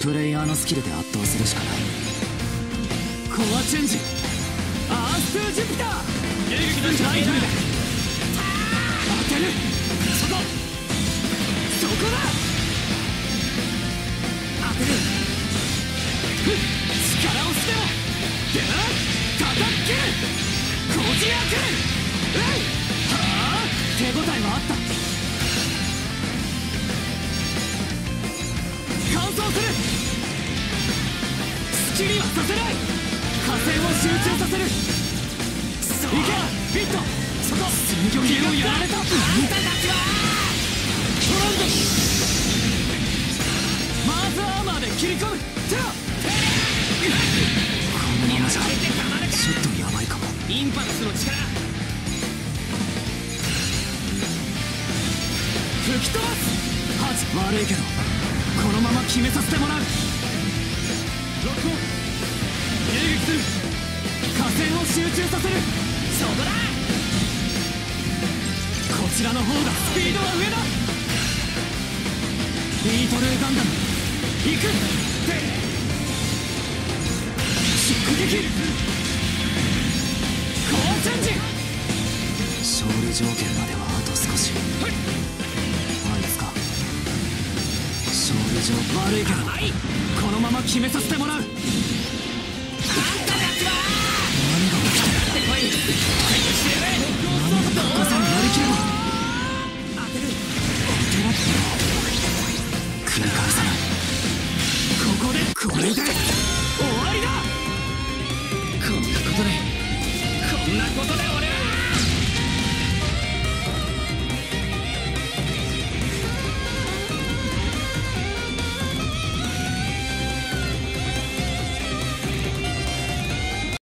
プレイヤーのスキルで圧倒するしかない。コアチェンジアース・トゥ・ジュピターライフルで当てる。そこだ。当てる。力を捨てろ。でな叩き切る。こじ開ける。はあ手応えはあった。完走する。好きにはさせない。火線を集中させる。いけビット。そこ制御系をやられた。あんたたちはトランド。まずアーマーで切り込む。テロこのままじゃちょっとヤバいかも。インパルスの力吹き飛ばす。悪いけどこのまま決めさせてもらう。ロックオン迎撃する。火線を集中させる。そこだ。こちらの方がスピードは上だ。ビートルーガンダム行く。直撃コアチェンジ。勝利条件まではあと少し。あいつか。勝利条悪いけどこのまま決めさせてもらう。あんたたちは何が起きてる。何が高さにやりきれば当てる。繰り返さない。ここでこれで終わりだ。こんなことで俺